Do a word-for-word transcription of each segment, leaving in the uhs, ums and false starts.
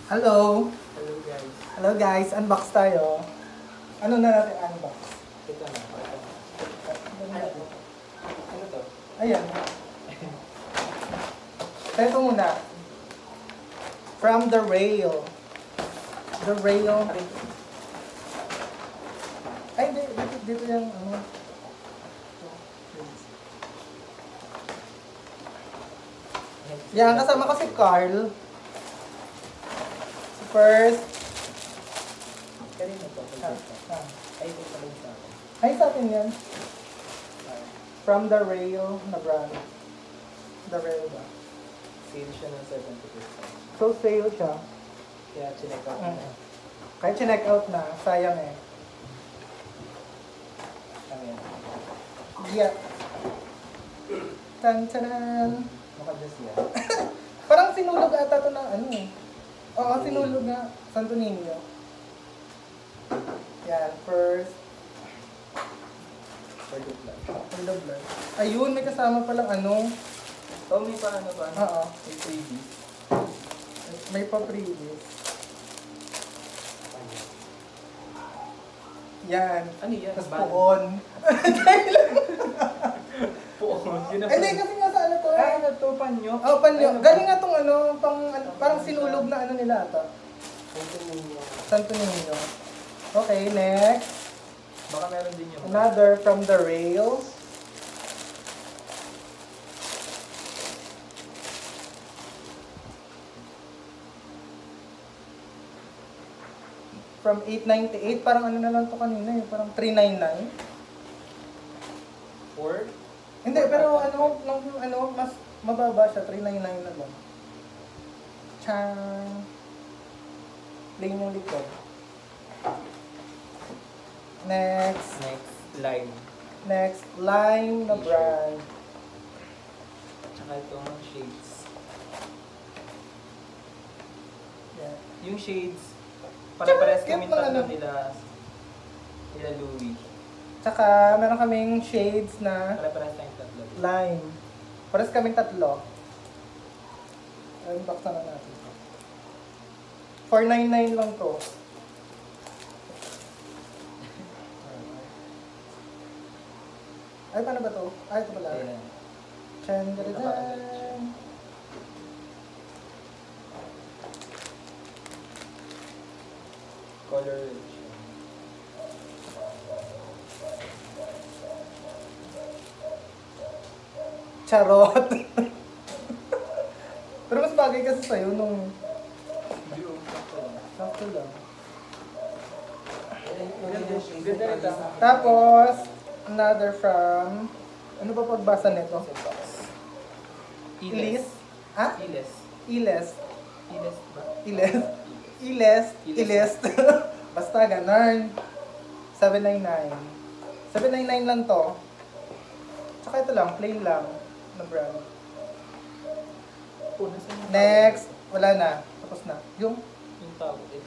Hello! Hello guys. Hello guys, unbox tayo. Ano na natin unbox? Ito na. Ito na. Ano to? Ano to? Ayan. Ito muna. From the rail. The rail. Ay, di, dito, dito yung ano. Yan, kasama ko si Carl. First. Kanina to. Ah, ah. Ay, ito pala yung sa akin. Ay, sa atin yan. From the rail na brand. The rail ba? Sale siya ng seventy percent. So, sale siya. Kaya chinek out Mm. na. Kaya chinek out na. Sayang eh. Ano yan? Yeah. Tan-tanan. Naka-dress yan. Parang sinulog ata ito ng ano eh. Oo, sinulog nga. Santo Niño. Yan, first. For the plan. For the blood. Ayun, may kasama palang ano. Oh, may pa ano ba? Oo. May freebie. May pa-previous. Yan. Ano yan? Tapos Ban? puon. Puon. Yun na Ay, hindi, kasi nga sa ano to Ay, eh. ano to? Panyo? Oh, panyo. Ano ba? Galing nga tong ano, pang, ano, parang sinulog na ano nila ata. Ito ninyo. Santo Niño. Okay, next. Baka meron din yung... Another from the rails. From eight ninety-eight, parang ano na lang to kanina eh, parang three ninety-nine. Or? Hindi, pero ano, nung, ano, mas mababa siya, three ninety-nine na lang. Chang! Plain yung likod. Next. Next. Line. Next, Lime na T-shirt. brand. Tsaka itong shades. Yeah. Yung shades, pare-pares Cute kami ng tatlo ano. nila nila Louie. Tsaka, meron kaming shades na Pare-pares tayong tatlo. lime. Pares kaming tatlo. Unbox na lang natin. four ninety-nine lang to. Ay, paano ba to? Ay, ito pala. Ayan. Chan, gadadan. Color red siya. Charot. Pero mas bagay kasi sa'yo nung Hindi oh, sakto lang. sakto lang. Ang ganda rin ah. Tapos, another from, ano ba pagbasa nito? Sa box. Illest? Ha? Illest. Illest. Illest ba? Illest. Illest. Illest. Basta ganun. seven ninety-nine. seven ninety-nine lang to. Tsaka ito lang, plain lang na brand. Oh, nasaan yung Next, wala na. Tapos na. Yung, tawag? Yung tawag. Ito.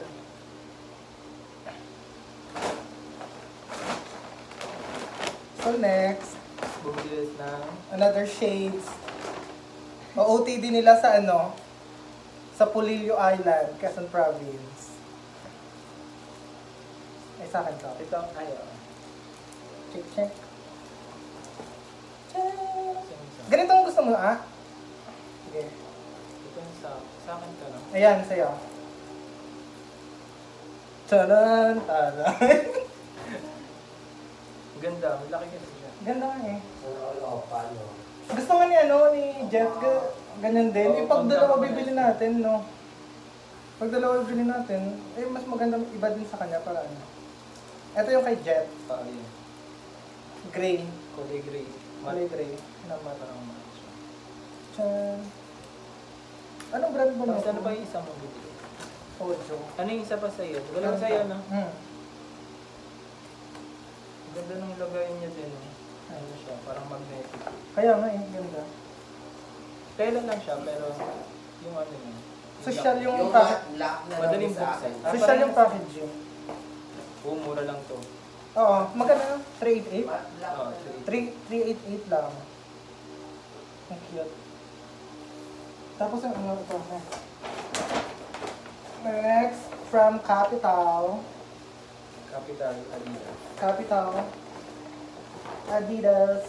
so next, Bumili ng another shades. O O T D nila sa ano, sa Pulilio Island, Quezon Province. Ay, sa akin to. ito. Ay, oh. Check, check. Check. Saan yung sa- Ganito ang gusto mo, ah? Sige. Ito yung sa, sa akin ka lang. Ayan, sa'yo. Taran, taran. Ganda, malaki kasi siya. Ganda nga eh. Gusto nga ni ano, ni Jet, ga- ganyan din. Oo, Yung pag dalawa pang- bibili natin, no? Pag dalawa bibili natin, eh mas maganda iba din sa kanya para ano. Ito yung kay Jet, Ah, yun. gray. Kulay gray. Kulay gray. Naman parang mat siya. Tchan. Anong brand ba Tapos nito? ano ba yung isa mong bibili? Ojo. Ano yung isa pa sa'yo? Wala sa'yo, no? Hmm. Ang ganda nung lagayin niya din. oh. Ano siya, parang magnetic. Kaya nga eh, ganda. Tela lang siya, pero yung ano yun. Social yung, Yung pack- lock na Madaling lang sa buksan. akin. Ah, social parang- yung packaging. Oo, mura lang to. Oo, magkano? three eighty-eight? Lock Oo, na lang. three. three eighty-eight lang. Ang cute. Tapos ang ano ito, eh. Next, from Capital. Capital Adidas. Capital. Adidas.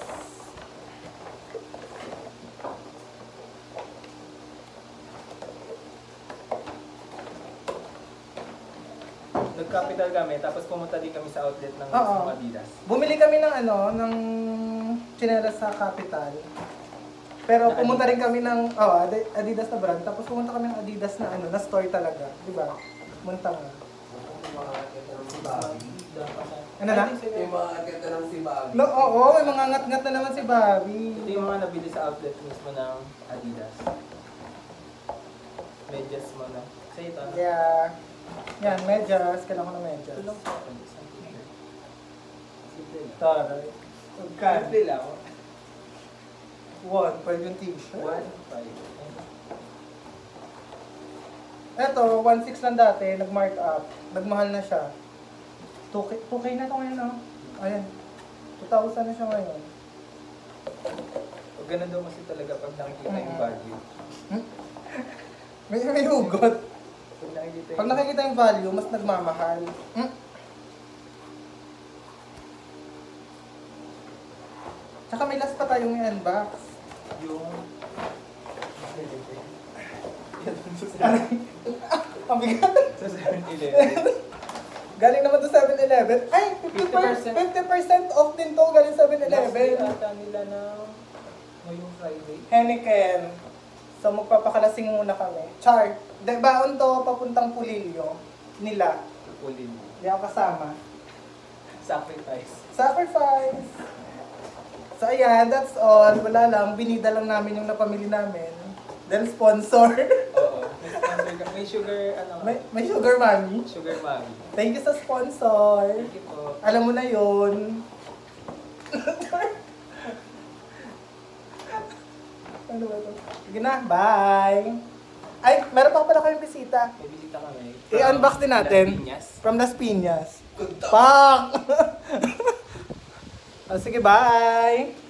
Nag-capital kami, tapos pumunta din kami sa outlet ng Oo. ng Adidas. Bumili kami ng ano, ng tsinelas sa Capital. Pero Na pumunta rin Adidas. kami ng oh, Adi- Adidas na brand. Tapos pumunta kami ng Adidas na ano, na store talaga, 'di ba? Munta nga. Ano na? Yung mga ganda ng si Bobby. No, oo, may mga ngat-ngat na naman si Bobby. Ito yung mga nabili sa outlet mismo ng Adidas. Medyas mo na. Sa ito. ano? Yeah. Yan, medyas. Kailangan ko ng medyas. Ito lang sa akin. Isang t-shirt. Simple lang. Taray. Magkano? Simple lang. One, pwede yung t-shirt. One, five. Eto, one six lang dati, nag-mark up. Nagmahal na siya. two K, two K na to ngayon, oh. Ayan. two thousand na siya ngayon. Pag ganun daw kasi talaga pag nakikita yung Mm. value. May, may hugot. Pag nakikita Pag nakikita yung value, mas nagmamahal. Hmm? Tsaka may last pa tayong i-unbox. yung... Ang bigat. Sa seven eleven. Galing naman to seven eleven. Ay, fifty percent, fifty percent off din to galing seven Last day eleven. ata nila na ngayong Friday. Henneken. So magpapakalasing muna kami. Char. De, baon to papuntang Pulilio. Nila. Pulin mo. Hindi ako kasama. Sacrifice. Sacrifice. So ayan, that's all. Wala lang. Binida lang namin yung napamili namin. Then sponsor. Oo. May sponsor ka. May sugar, ano nga? may, may sugar mommy. Sugar mommy. Thank you sa sponsor. Thank you po. Alam mo na yun. Ano ba ito? Sige na, bye! Ay, meron pa pala kayong bisita. May bisita kami. I-unbox din natin. Las Piñas. From Las Piñas. Pak! Oh, sige, bye!